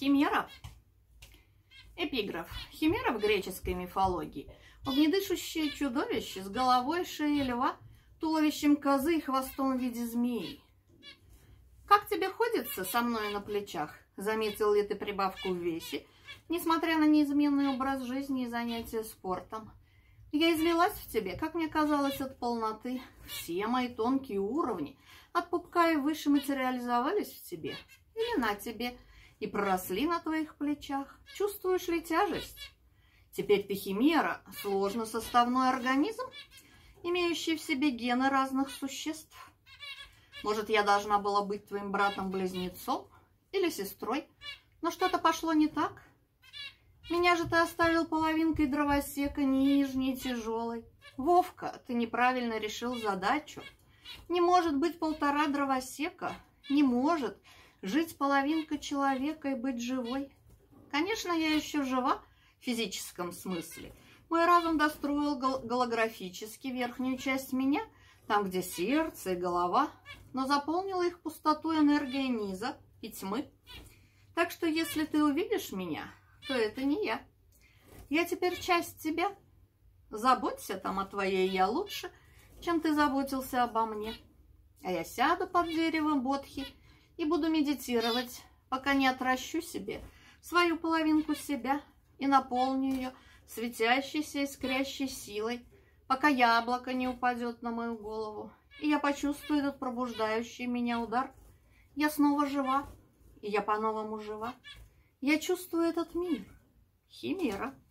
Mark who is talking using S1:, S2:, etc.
S1: Химера. Эпиграф. Химера в греческой мифологии – огнедышащее чудовище с головой шеей льва, туловищем козы и хвостом в виде змеи. «Как тебе ходится со мной на плечах?» Заметил ли ты прибавку в весе, несмотря на неизменный образ жизни и занятия спортом? Я излилась в тебе, как мне казалось, от полноты. Все мои тонкие уровни от пупка и выше материализовались в тебе или на тебе и проросли на твоих плечах. Чувствуешь ли тяжесть? Теперь ты химера, сложносоставной организм, имеющий в себе гены разных существ. Может, я должна была быть твоим братом-близнецом или сестрой, но что-то пошло не так. Меня же ты оставил половинкой дровосека, нижней, тяжелой. Вовка, ты неправильно решил задачу. Не может быть полтора дровосека, не может жить половинка человека и быть живой. Конечно, я еще жива в физическом смысле. Мой разум достроил голографически верхнюю часть меня, там, где сердце и голова, но заполнила их пустоту энергия низа и тьмы. Так что, если ты увидишь меня, то это не я. Я теперь часть тебя. Заботься там о твоей я лучше, чем ты заботился обо мне. А я сяду под деревом бодхи и буду медитировать, пока не отращу себе свою половинку себя и наполню ее светящейся, искрящей силой, пока яблоко не упадет на мою голову, и я почувствую этот пробуждающий меня удар. Я снова жива, и я по-новому жива. Я чувствую этот мир. Химера.